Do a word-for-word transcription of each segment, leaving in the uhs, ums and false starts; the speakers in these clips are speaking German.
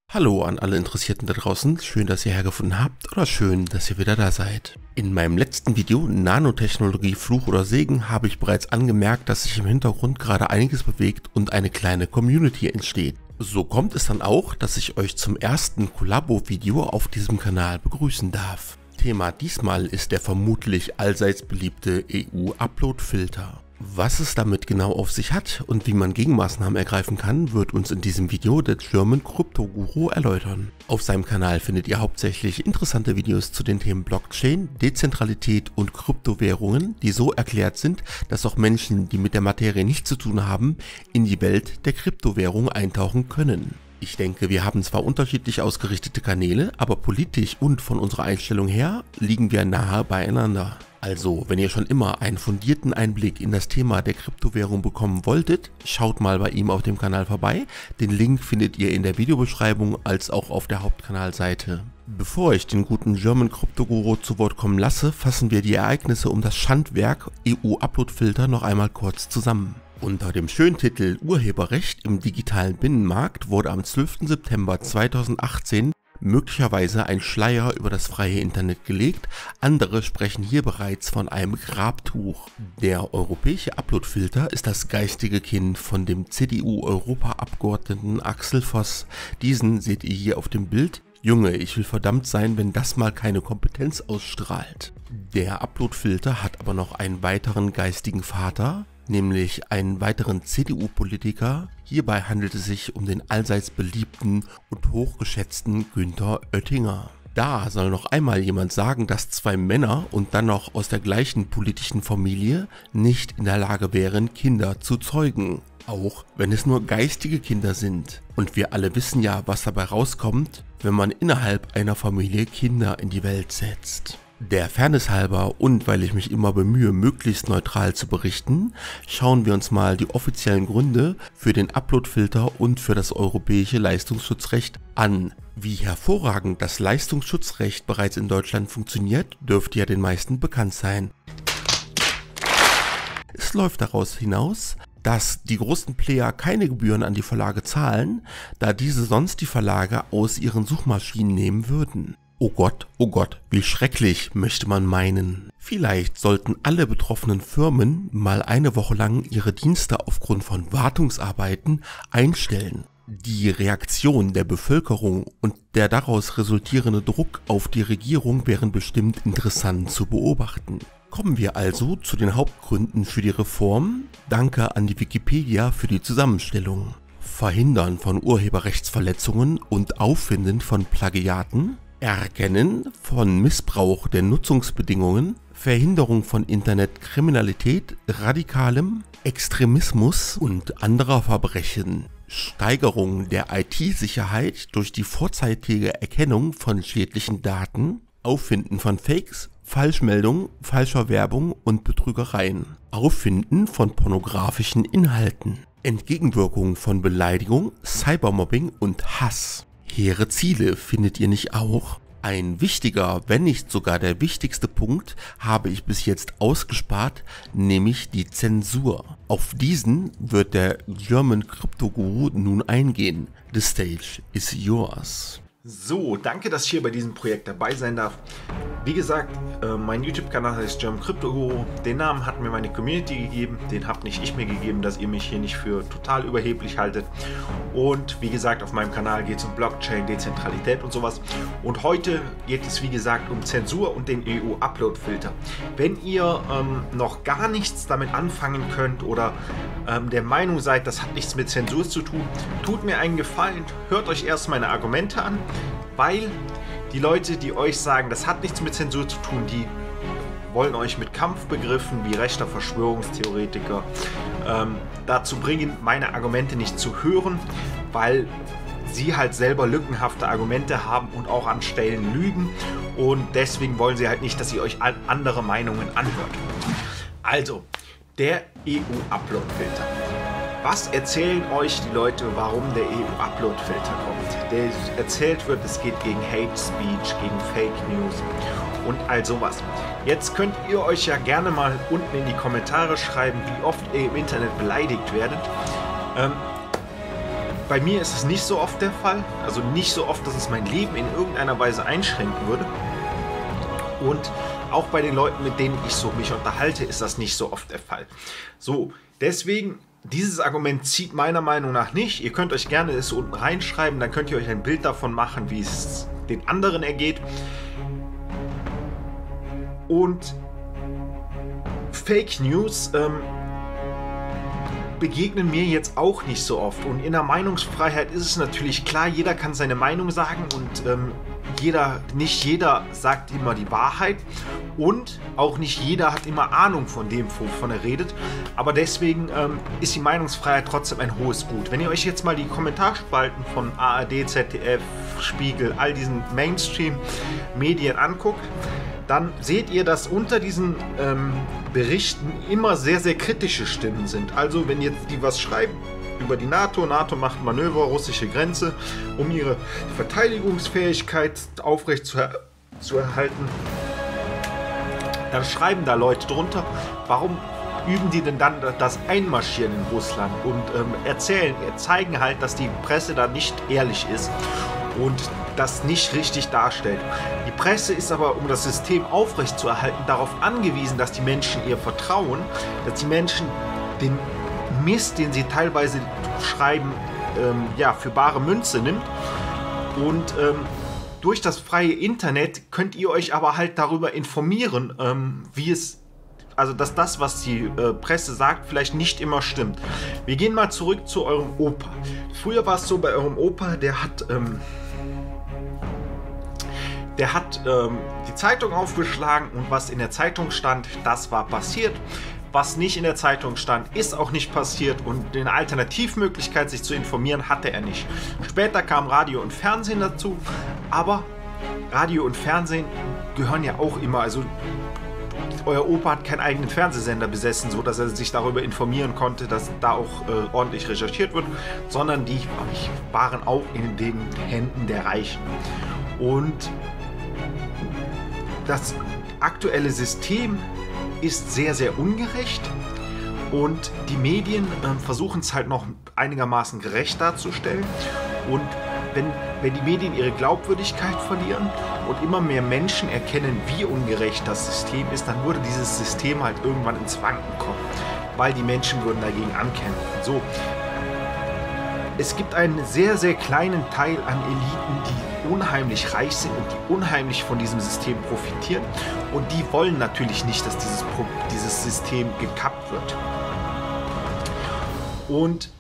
Hallo an alle Interessierten da draußen, schön, dass ihr hergefunden habt oder schön, dass ihr wieder da seid. In meinem letzten Video Nanotechnologie, Fluch oder Segen habe ich bereits angemerkt, dass sich im Hintergrund gerade einiges bewegt und eine kleine Community entsteht. So kommt es dann auch, dass ich euch zum ersten Kollabo-Video auf diesem Kanal begrüßen darf. Thema diesmal ist der vermutlich allseits beliebte E U-Upload-Filter. Was es damit genau auf sich hat und wie man Gegenmaßnahmen ergreifen kann, wird uns in diesem Video der German Crypto Guru erläutern. Auf seinem Kanal findet ihr hauptsächlich interessante Videos zu den Themen Blockchain, Dezentralität und Kryptowährungen, die so erklärt sind, dass auch Menschen, die mit der Materie nichts zu tun haben, in die Welt der Kryptowährung eintauchen können. Ich denke, wir haben zwar unterschiedlich ausgerichtete Kanäle, aber politisch und von unserer Einstellung her liegen wir nahe beieinander. Also, wenn ihr schon immer einen fundierten Einblick in das Thema der Kryptowährung bekommen wolltet, schaut mal bei ihm auf dem Kanal vorbei. Den Link findet ihr in der Videobeschreibung als auch auf der Hauptkanalseite. Bevor ich den guten German Crypto Guru zu Wort kommen lasse, fassen wir die Ereignisse um das Schandwerk E U-Upload-Filter noch einmal kurz zusammen. Unter dem schönen Titel Urheberrecht im digitalen Binnenmarkt wurde am zwölften September zweitausendachtzehn möglicherweise ein Schleier über das freie Internet gelegt, andere sprechen hier bereits von einem Grabtuch. Der europäische Uploadfilter ist das geistige Kind von dem C D U-Europaabgeordneten Axel Voss. Diesen seht ihr hier auf dem Bild. Junge, ich will verdammt sein, wenn das mal keine Kompetenz ausstrahlt. Der Uploadfilter hat aber noch einen weiteren geistigen Vater, nämlich einen weiteren C D U-Politiker. Hierbei handelt es sich um den allseits beliebten und hochgeschätzten Günther Oettinger. Da soll noch einmal jemand sagen, dass zwei Männer und dann noch aus der gleichen politischen Familie nicht in der Lage wären, Kinder zu zeugen. Auch wenn es nur geistige Kinder sind. Und wir alle wissen ja, was dabei rauskommt, wenn man innerhalb einer Familie Kinder in die Welt setzt. Der Fairness halber und weil ich mich immer bemühe, möglichst neutral zu berichten, schauen wir uns mal die offiziellen Gründe für den Uploadfilter und für das europäische Leistungsschutzrecht an. Wie hervorragend das Leistungsschutzrecht bereits in Deutschland funktioniert, dürfte ja den meisten bekannt sein. Es läuft daraus hinaus, dass die großen Player keine Gebühren an die Verlage zahlen, da diese sonst die Verlage aus ihren Suchmaschinen nehmen würden. Oh Gott, oh Gott, wie schrecklich, möchte man meinen. Vielleicht sollten alle betroffenen Firmen mal eine Woche lang ihre Dienste aufgrund von Wartungsarbeiten einstellen. Die Reaktion der Bevölkerung und der daraus resultierende Druck auf die Regierung wären bestimmt interessant zu beobachten. Kommen wir also zu den Hauptgründen für die Reform. Danke an die Wikipedia für die Zusammenstellung. Verhindern von Urheberrechtsverletzungen und Auffinden von Plagiaten. Erkennen von Missbrauch der Nutzungsbedingungen, Verhinderung von Internetkriminalität, radikalem Extremismus und anderer Verbrechen, Steigerung der I T-Sicherheit durch die vorzeitige Erkennung von schädlichen Daten, Auffinden von Fakes, Falschmeldungen, falscher Werbung und Betrügereien, Auffinden von pornografischen Inhalten, Entgegenwirkung von Beleidigung, Cybermobbing und Hass. Hehre Ziele findet ihr nicht auch? Ein wichtiger, wenn nicht sogar der wichtigste Punkt habe ich bis jetzt ausgespart, nämlich die Zensur. Auf diesen wird der German Crypto Guru nun eingehen. The stage is yours. So, danke, dass ich hier bei diesem Projekt dabei sein darf. Wie gesagt, äh, mein YouTube-Kanal heißt German Crypto Guru. Den Namen hat mir meine Community gegeben, den habt nicht ich mir gegeben, dass ihr mich hier nicht für total überheblich haltet. Und wie gesagt, auf meinem Kanal geht es um Blockchain, Dezentralität und sowas. Und heute geht es wie gesagt um Zensur und den E U-Upload-Filter. Wenn ihr ähm, noch gar nichts damit anfangen könnt oder ähm, der Meinung seid, das hat nichts mit Zensur zu tun, tut mir einen Gefallen, hört euch erst meine Argumente an. Weil die Leute, die euch sagen, das hat nichts mit Zensur zu tun, die wollen euch mit Kampfbegriffen wie rechter Verschwörungstheoretiker ähm, dazu bringen, meine Argumente nicht zu hören, weil sie halt selber lückenhafte Argumente haben und auch an Stellen lügen und deswegen wollen sie halt nicht, dass ihr euch andere Meinungen anhört. Also, der E U-Upload-Filter. Was erzählen euch die Leute, warum der E U-Upload-Filter kommt? Der erzählt wird, es geht gegen Hate Speech, gegen Fake News und all sowas. Jetzt könnt ihr euch ja gerne mal unten in die Kommentare schreiben, wie oft ihr im Internet beleidigt werdet. Ähm, bei mir ist es nicht so oft der Fall, also nicht so oft, dass es mein Leben in irgendeiner Weise einschränken würde. Und auch bei den Leuten, mit denen ich so mich unterhalte, ist das nicht so oft der Fall. So, deswegen, dieses Argument zieht meiner Meinung nach nicht. Ihr könnt euch gerne es unten reinschreiben, dann könnt ihr euch ein Bild davon machen, wie es den anderen ergeht. Und Fake News ähm, begegnen mir jetzt auch nicht so oft. Und in der Meinungsfreiheit ist es natürlich klar, jeder kann seine Meinung sagen und ähm, jeder, nicht jeder sagt immer die Wahrheit und auch nicht jeder hat immer Ahnung von dem, wovon er redet. Aber deswegen ähm, ist die Meinungsfreiheit trotzdem ein hohes Gut. Wenn ihr euch jetzt mal die Kommentarspalten von A R D, Z D F, Spiegel, all diesen Mainstream-Medien anguckt, dann seht ihr, dass unter diesen ähm, Berichten immer sehr, sehr kritische Stimmen sind. Also wenn jetzt die was schreiben über die NATO, NATO macht Manöver, russische Grenze, um ihre Verteidigungsfähigkeit aufrecht zu, er zu erhalten, dann schreiben da Leute drunter, warum üben die denn dann das Einmarschieren in Russland und ähm, erzählen, zeigen halt, dass die Presse da nicht ehrlich ist und das nicht richtig darstellt. Die Presse ist aber, um das System aufrechtzuerhalten, darauf angewiesen, dass die Menschen ihr vertrauen, dass die Menschen den Mist, den sie teilweise schreiben, ähm, ja, für bare Münze nimmt. Und ähm, durch das freie Internet könnt ihr euch aber halt darüber informieren, ähm, wie es, also dass das, was die äh, Presse sagt, vielleicht nicht immer stimmt. Wir gehen mal zurück zu eurem Opa. Früher war es so bei eurem Opa, der hat... Ähm, Der hat ähm, die Zeitung aufgeschlagen und was in der Zeitung stand, das war passiert. Was nicht in der Zeitung stand, ist auch nicht passiert und eine Alternativmöglichkeit, sich zu informieren, hatte er nicht. Später kam Radio und Fernsehen dazu, aber Radio und Fernsehen gehören ja auch immer, also euer Opa hat keinen eigenen Fernsehsender besessen, so dass er sich darüber informieren konnte, dass da auch äh, ordentlich recherchiert wird, sondern die waren auch in den Händen der Reichen. Und das aktuelle System ist sehr, sehr ungerecht und die Medien äh, versuchen es halt noch einigermaßen gerecht darzustellen. Und wenn, wenn die Medien ihre Glaubwürdigkeit verlieren und immer mehr Menschen erkennen, wie ungerecht das System ist, dann würde dieses System halt irgendwann ins Wanken kommen, weil die Menschen würden dagegen ankämpfen. So. Es gibt einen sehr, sehr kleinen Teil an Eliten, die unheimlich reich sind und die unheimlich von diesem System profitieren. Und die wollen natürlich nicht, dass dieses, dieses System gekappt wird. Und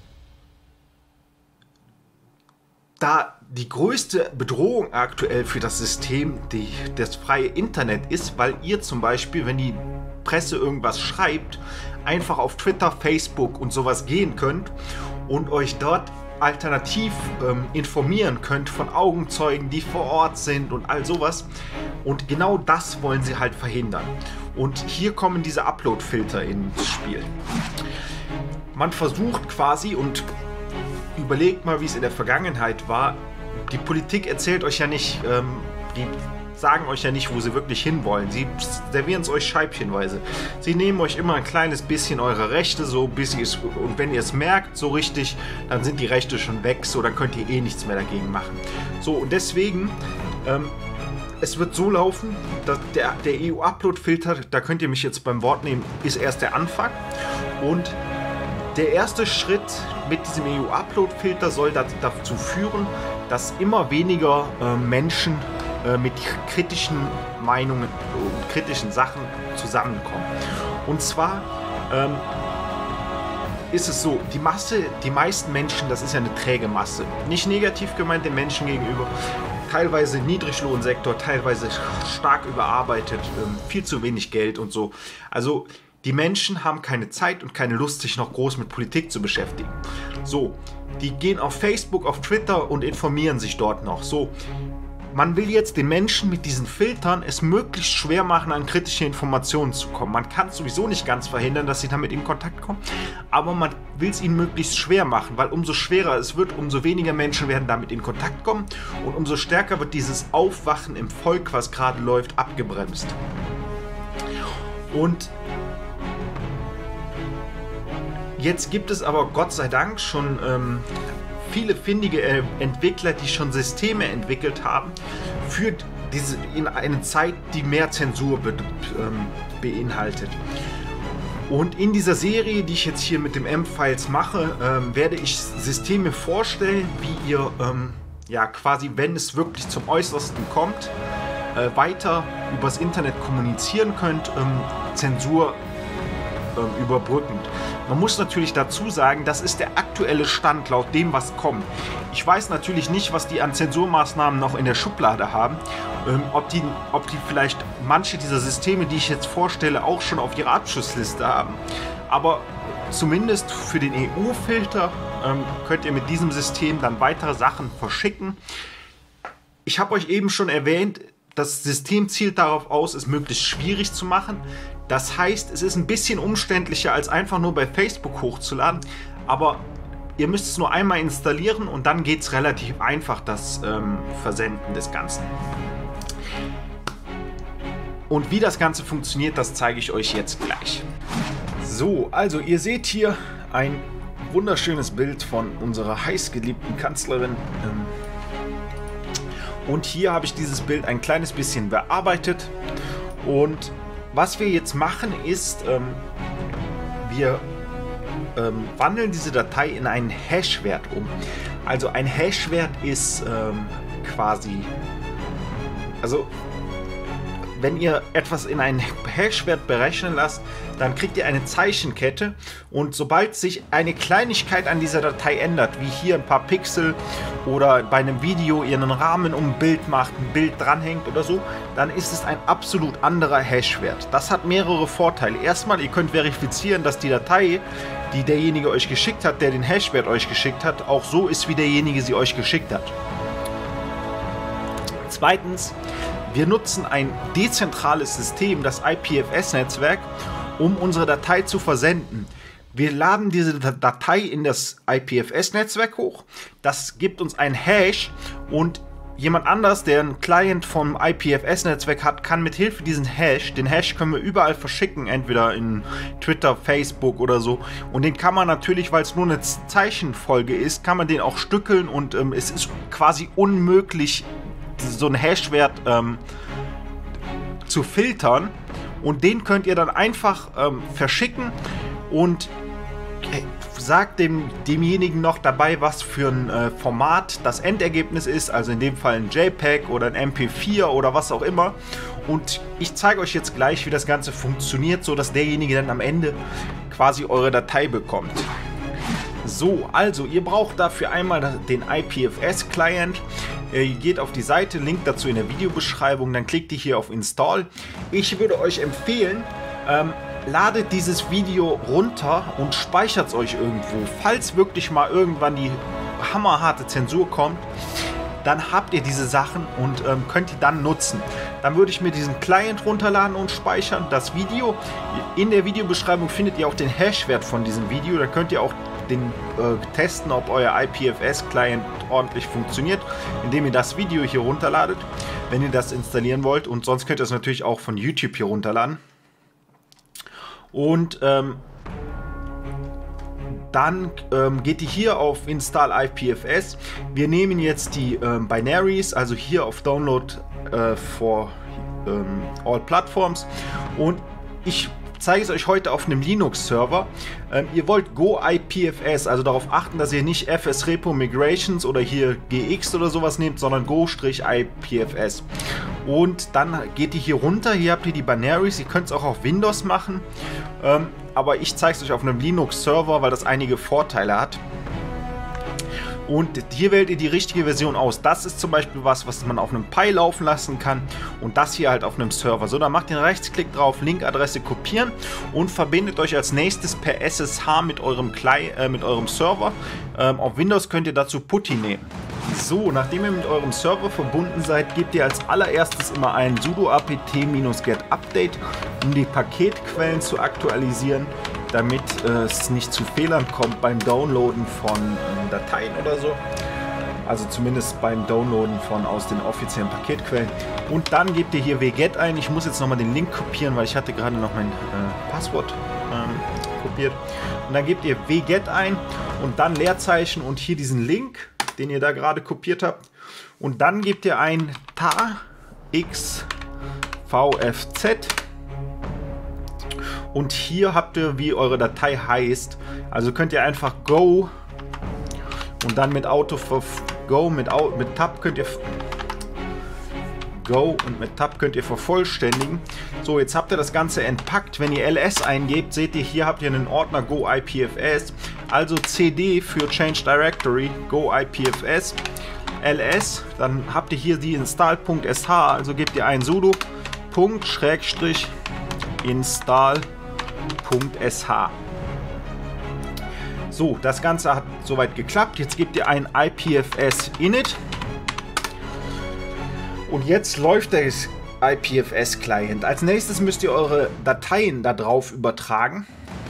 da die größte Bedrohung aktuell für das System die, das freie Internet ist, weil ihr zum Beispiel, wenn die Presse irgendwas schreibt, einfach auf Twitter, Facebook und sowas gehen könnt und euch dort alternativ ähm, informieren könnt von Augenzeugen, die vor Ort sind und all sowas. Und genau das wollen sie halt verhindern. Und hier kommen diese Upload-Filter ins Spiel. Man versucht quasi, und überlegt mal, wie es in der Vergangenheit war, die Politik erzählt euch ja nicht, ähm, die sagen euch ja nicht, wo sie wirklich hinwollen. Sie servieren es euch scheibchenweise. Sie nehmen euch immer ein kleines bisschen eure Rechte, so bis ihr es, und wenn ihr es merkt, so richtig, dann sind die Rechte schon weg, so dann könnt ihr eh nichts mehr dagegen machen. So, und deswegen, ähm, es wird so laufen, dass der, der E U-Upload-Filter, da könnt ihr mich jetzt beim Wort nehmen, ist erst der Anfang. Und der erste Schritt mit diesem E U-Upload-Filter soll dazu führen, dass immer weniger äh, Menschen äh, mit kritischen Meinungen und kritischen Sachen zusammenkommen. Und zwar ähm, ist es so, die Masse, die meisten Menschen, das ist ja eine träge Masse. Nicht negativ gemeint den Menschen gegenüber, teilweise Niedriglohnsektor, teilweise stark überarbeitet, ähm, viel zu wenig Geld und so. Also die Menschen haben keine Zeit und keine Lust, sich noch groß mit Politik zu beschäftigen. So, die gehen auf Facebook, auf Twitter und informieren sich dort noch. So, man will jetzt den Menschen mit diesen Filtern es möglichst schwer machen, an kritische Informationen zu kommen. Man kann es sowieso nicht ganz verhindern, dass sie damit in Kontakt kommen, aber man will es ihnen möglichst schwer machen, weil umso schwerer es wird, umso weniger Menschen werden damit in Kontakt kommen und umso stärker wird dieses Aufwachen im Volk, was gerade läuft, abgebremst. Und jetzt gibt es aber Gott sei Dank schon ähm, viele findige äh, Entwickler, die schon Systeme entwickelt haben, für diese, in eine Zeit, die mehr Zensur be ähm, beinhaltet. Und in dieser Serie, die ich jetzt hier mit dem M-Files mache, ähm, werde ich Systeme vorstellen, wie ihr ähm, ja quasi, wenn es wirklich zum Äußersten kommt, äh, weiter übers Internet kommunizieren könnt, ähm, Zensur ähm, überbrückend. Man muss natürlich dazu sagen, das ist der aktuelle Stand laut dem, was kommt. Ich weiß natürlich nicht, was die an Zensurmaßnahmen noch in der Schublade haben, ähm, ob, die, ob die vielleicht manche dieser Systeme, die ich jetzt vorstelle, auch schon auf ihrer Abschussliste haben. Aber zumindest für den E U-Filter ähm, könnt ihr mit diesem System dann weitere Sachen verschicken. Ich habe euch eben schon erwähnt, das System zielt darauf aus, es möglichst schwierig zu machen. Das heißt, es ist ein bisschen umständlicher, als einfach nur bei Facebook hochzuladen. Aber ihr müsst es nur einmal installieren und dann geht es relativ einfach, das ähm, Versenden des Ganzen. Und wie das Ganze funktioniert, das zeige ich euch jetzt gleich. So, also ihr seht hier ein wunderschönes Bild von unserer heißgeliebten Kanzlerin. Und hier habe ich dieses Bild ein kleines bisschen bearbeitet. Und was wir jetzt machen ist, ähm, wir ähm, wandeln diese Datei in einen Hash-Wert um. Also ein Hash-Wert ist ähm, quasi, also wenn ihr etwas in einen Hash-Wert berechnen lasst, dann kriegt ihr eine Zeichenkette und sobald sich eine Kleinigkeit an dieser Datei ändert, wie hier ein paar Pixel oder bei einem Video ihr einen Rahmen um ein Bild macht, ein Bild dranhängt oder so, dann ist es ein absolut anderer Hash-Wert. Das hat mehrere Vorteile. Erstmal, ihr könnt verifizieren, dass die Datei, die derjenige euch geschickt hat, der den Hash-Wert euch geschickt hat, auch so ist, wie derjenige sie euch geschickt hat. Zweitens, wir nutzen ein dezentrales System, das I P F S-Netzwerk, um unsere Datei zu versenden. Wir laden diese Datei in das I P F S-Netzwerk hoch. Das gibt uns ein Hash und jemand anders, der einen Client vom I P F S-Netzwerk hat, kann mit Hilfe diesen Hash, den Hash können wir überall verschicken, entweder in Twitter, Facebook oder so. Und den kann man natürlich, weil es nur eine Zeichenfolge ist, kann man den auch stückeln und ähm, es ist quasi unmöglich, so einen Hash-Wert ähm, zu filtern, und den könnt ihr dann einfach ähm, verschicken und äh, sagt dem, demjenigen noch dabei, was für ein äh, Format das Endergebnis ist, also in dem Fall ein JPEG oder ein M P vier oder was auch immer, und ich zeige euch jetzt gleich, wie das Ganze funktioniert, so dass derjenige dann am Ende quasi eure Datei bekommt. So, also ihr braucht dafür einmal den I P F S-Client. Ihr geht auf die Seite, Link dazu in der Videobeschreibung, dann klickt ihr hier auf Install. Ich würde euch empfehlen, ähm, ladet dieses Video runter und speichert es euch irgendwo. Falls wirklich mal irgendwann die hammerharte Zensur kommt, dann habt ihr diese Sachen und ähm, könnt die dann nutzen. Dann würde ich mir diesen Client runterladen und speichern. Das Video, in der Videobeschreibung findet ihr auch den Hash-Wert von diesem Video. Da könnt ihr auch den, äh, testen, ob euer I P F S-Client ordentlich funktioniert, indem ihr das Video hier runterladet, wenn ihr das installieren wollt. Und sonst könnt ihr es natürlich auch von YouTube hier runterladen. Und ähm, dann ähm, geht ihr hier auf Install I P F S. Wir nehmen jetzt die ähm, Binaries, also hier auf Download äh, for ähm, all Platforms, und ich zeige es euch heute auf einem Linux-Server. Ähm, ihr wollt Go I P F S, also darauf achten, dass ihr nicht F S Repo Migrations oder hier G X oder sowas nehmt, sondern Go-I P F S. Und dann geht ihr hier runter, hier habt ihr die Binaries, ihr könnt es auch auf Windows machen, ähm, aber ich zeige es euch auf einem Linux-Server, weil das einige Vorteile hat. Und hier wählt ihr die richtige Version aus. Das ist zum Beispiel was, was man auf einem Pi laufen lassen kann, und das hier halt auf einem Server. So, dann macht ihr einen Rechtsklick drauf, Linkadresse kopieren und verbindet euch als nächstes per S S H mit eurem, Client, äh, mit eurem Server. Ähm, auf Windows könnt ihr dazu Putty nehmen. So, nachdem ihr mit eurem Server verbunden seid, gebt ihr als allererstes immer ein sudo apt-get update, um die Paketquellen zu aktualisieren, damit äh, es nicht zu Fehlern kommt beim Downloaden von äh, Dateien oder so. Also zumindest beim Downloaden von aus den offiziellen Paketquellen. Und dann gebt ihr hier wget ein. Ich muss jetzt nochmal den Link kopieren, weil ich hatte gerade noch mein äh, Passwort ähm, kopiert. kopiert. Und dann gebt ihr wget ein und dann Leerzeichen und hier diesen Link, den ihr da gerade kopiert habt. Und dann gebt ihr ein taxvfz. Und hier habt ihr, wie eure Datei heißt. Also könnt ihr einfach go und dann mit Auto go mit, mit Tab könnt ihr go und mit Tab könnt ihr vervollständigen. So, jetzt habt ihr das Ganze entpackt. Wenn ihr ls eingebt, seht ihr, hier habt ihr einen Ordner go ipfs. Also cd für Change Directory go ipfs ls. Dann habt ihr hier die install.sh. Also gebt ihr ein sudo punkt schrägstrich install.sh. So, das Ganze hat soweit geklappt. Jetzt gebt ihr ein ipfs init. Und jetzt läuft der ipfs-Client. Als nächstes müsst ihr eure Dateien darauf übertragen.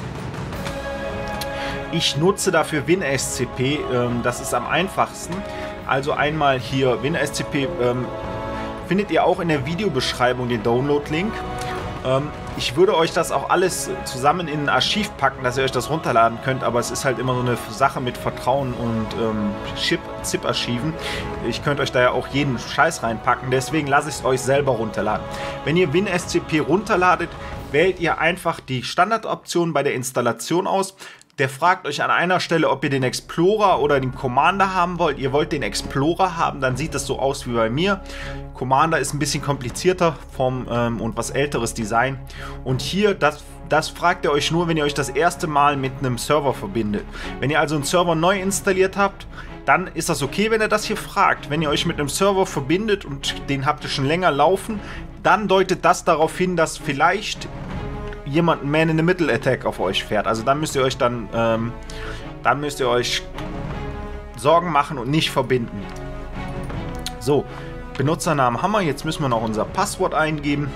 Ich nutze dafür WinSCP, ähm, das ist am einfachsten. Also einmal hier WinSCP, ähm, findet ihr auch in der Videobeschreibung den Download-Link. Ähm, ich würde euch das auch alles zusammen in ein Archiv packen, dass ihr euch das runterladen könnt, aber es ist halt immer so eine Sache mit Vertrauen und ähm, ZIP-Archiven. Ich könnte euch da ja auch jeden Scheiß reinpacken, deswegen lasse ich es euch selber runterladen. Wenn ihr WinSCP runterladet, wählt ihr einfach die Standardoption bei der Installation aus. Der fragt euch an einer Stelle, ob ihr den Explorer oder den Commander haben wollt. Ihr wollt den Explorer haben, dann sieht das so aus wie bei mir. Commander ist ein bisschen komplizierter vom, ähm, und was älteres Design. Und hier, das, das fragt er euch nur, wenn ihr euch das erste Mal mit einem Server verbindet. Wenn ihr also einen Server neu installiert habt, dann ist das okay, wenn er das hier fragt. Wenn ihr euch mit einem Server verbindet und den habt ihr schon länger laufen, dann deutet das darauf hin, dass vielleicht jemand einen Man-in-the-Middle-Attack auf euch fährt. Also dann müsst ihr euch dann, ähm, dann müsst ihr euch Sorgen machen und nicht verbinden. So, Benutzernamen haben wir. Jetzt müssen wir noch unser Passwort eingeben.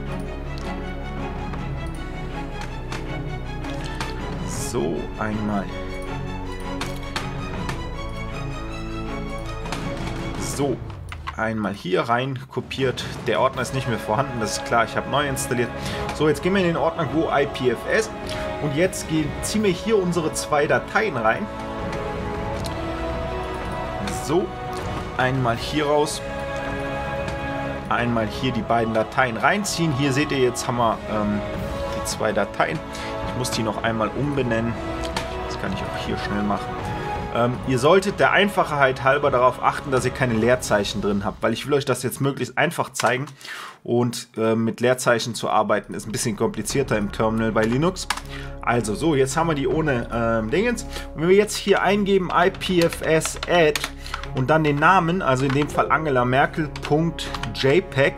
So, einmal. So. Einmal hier rein kopiert. Der Ordner ist nicht mehr vorhanden, das ist klar, ich habe neu installiert. So, jetzt gehen wir in den Ordner go ipfs und jetzt gehen, ziehen wir hier unsere zwei Dateien rein. So, einmal hier raus, einmal hier die beiden Dateien reinziehen. Hier seht ihr, jetzt haben wir ähm, die zwei Dateien. Ich muss die noch einmal umbenennen. Das kann ich auch hier schnell machen. Ähm, ihr solltet der Einfachheit halber darauf achten, dass ihr keine Leerzeichen drin habt, weil ich will euch das jetzt möglichst einfach zeigen und äh, mit Leerzeichen zu arbeiten ist ein bisschen komplizierter im Terminal bei Linux. Also so, jetzt haben wir die ohne ähm, Dingens. Und wenn wir jetzt hier eingeben ipfs add und dann den Namen, also in dem Fall Angela Merkel.jpg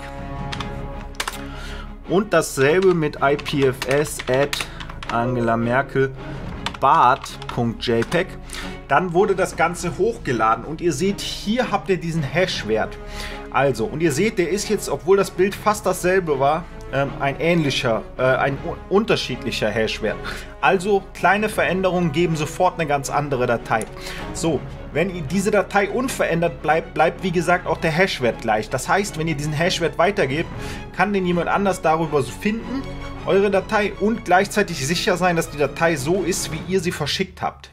und dasselbe mit ipfs add Angela Merkel Bart.jpg, dann wurde das Ganze hochgeladen und ihr seht, hier habt ihr diesen Hash-Wert. Also, und ihr seht, der ist jetzt, obwohl das Bild fast dasselbe war, ähm, ein ähnlicher, äh, ein unterschiedlicher Hash-Wert. Also, kleine Veränderungen geben sofort eine ganz andere Datei. So, wenn diese Datei unverändert bleibt, bleibt wie gesagt auch der Hash-Wert gleich. Das heißt, wenn ihr diesen Hash-Wert weitergebt, kann den jemand anders darüber finden, eure Datei, und gleichzeitig sicher sein, dass die Datei so ist, wie ihr sie verschickt habt.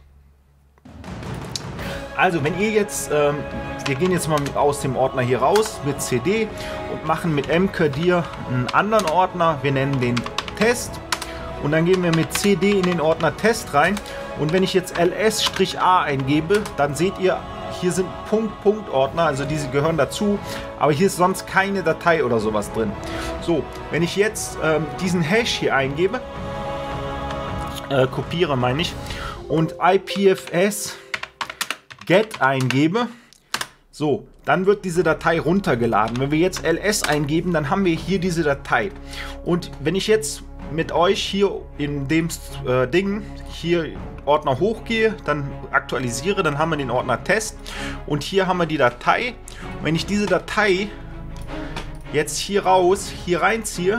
Also, wenn ihr jetzt, ähm, wir gehen jetzt mal aus dem Ordner hier raus mit C D und machen mit mkdir einen anderen Ordner. Wir nennen den Test und dann gehen wir mit C D in den Ordner Test rein. Und wenn ich jetzt ls-a eingebe, dann seht ihr, hier sind Punkt-Punkt-Ordner, also diese gehören dazu, aber hier ist sonst keine Datei oder sowas drin. So, wenn ich jetzt ähm, diesen Hash hier eingebe, äh, kopiere meine ich, und ipfs get eingebe, so, dann wird diese Datei runtergeladen. Wenn wir jetzt ls eingeben, dann haben wir hier diese Datei. Und wenn ich jetzt mit euch hier in dem äh, Ding hier Ordner hochgehe, dann aktualisiere, dann haben wir den Ordner Test und hier haben wir die Datei. Und wenn ich diese Datei jetzt hier raus, hier reinziehe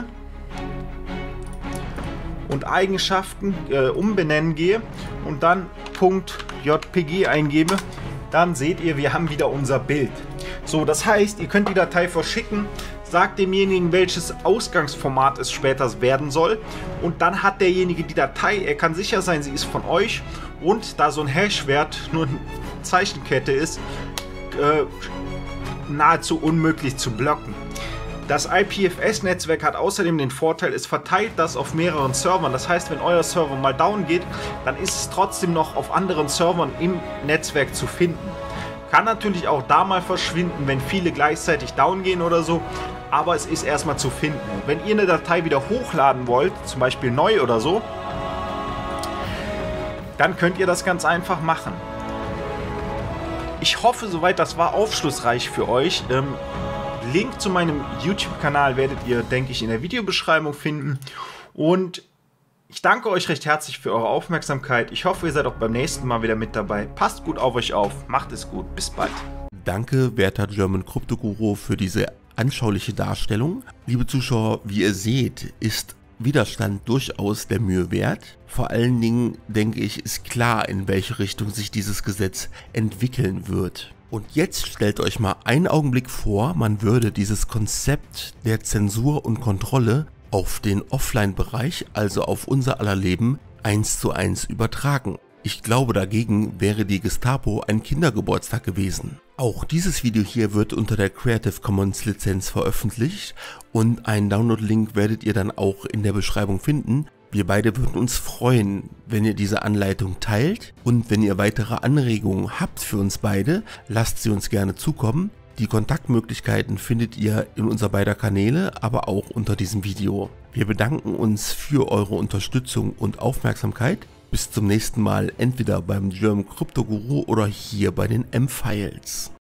und Eigenschaften äh, umbenennen gehe und dann .jpg eingebe, dann seht ihr, wir haben wieder unser Bild. So, das heißt, ihr könnt die Datei verschicken, sagt demjenigen, welches Ausgangsformat es später werden soll, und dann hat derjenige die Datei, er kann sicher sein, sie ist von euch, und da so ein Hashwert nur eine Zeichenkette ist, äh, nahezu unmöglich zu blocken. Das I P F S-Netzwerk hat außerdem den Vorteil, es verteilt das auf mehreren Servern. Das heißt, wenn euer Server mal down geht, dann ist es trotzdem noch auf anderen Servern im Netzwerk zu finden. Kann natürlich auch da mal verschwinden, wenn viele gleichzeitig down gehen oder so, aber es ist erstmal zu finden. Und wenn ihr eine Datei wieder hochladen wollt, zum Beispiel neu oder so, dann könnt ihr das ganz einfach machen. Ich hoffe, soweit das war aufschlussreich für euch. Ähm, Link zu meinem YouTube-Kanal werdet ihr, denke ich, in der Videobeschreibung finden. Und ich danke euch recht herzlich für eure Aufmerksamkeit. Ich hoffe, ihr seid auch beim nächsten Mal wieder mit dabei. Passt gut auf euch auf. Macht es gut. Bis bald. Danke, werter German Crypto Guru, für diese anschauliche Darstellung. Liebe Zuschauer, wie ihr seht, ist Widerstand durchaus der Mühe wert. Vor allen Dingen, denke ich, ist klar, in welche Richtung sich dieses Gesetz entwickeln wird. Und jetzt stellt euch mal einen Augenblick vor, man würde dieses Konzept der Zensur und Kontrolle auf den Offline-Bereich, also auf unser aller Leben, eins zu eins übertragen. Ich glaube, dagegen wäre die Gestapo ein Kindergeburtstag gewesen. Auch dieses Video hier wird unter der Creative Commons Lizenz veröffentlicht und einen Download-Link werdet ihr dann auch in der Beschreibung finden. Wir beide würden uns freuen, wenn ihr diese Anleitung teilt, und wenn ihr weitere Anregungen habt für uns beide, lasst sie uns gerne zukommen. Die Kontaktmöglichkeiten findet ihr in unser beider Kanäle, aber auch unter diesem Video. Wir bedanken uns für eure Unterstützung und Aufmerksamkeit. Bis zum nächsten Mal, entweder beim German Crypto Guru oder hier bei den M-Files.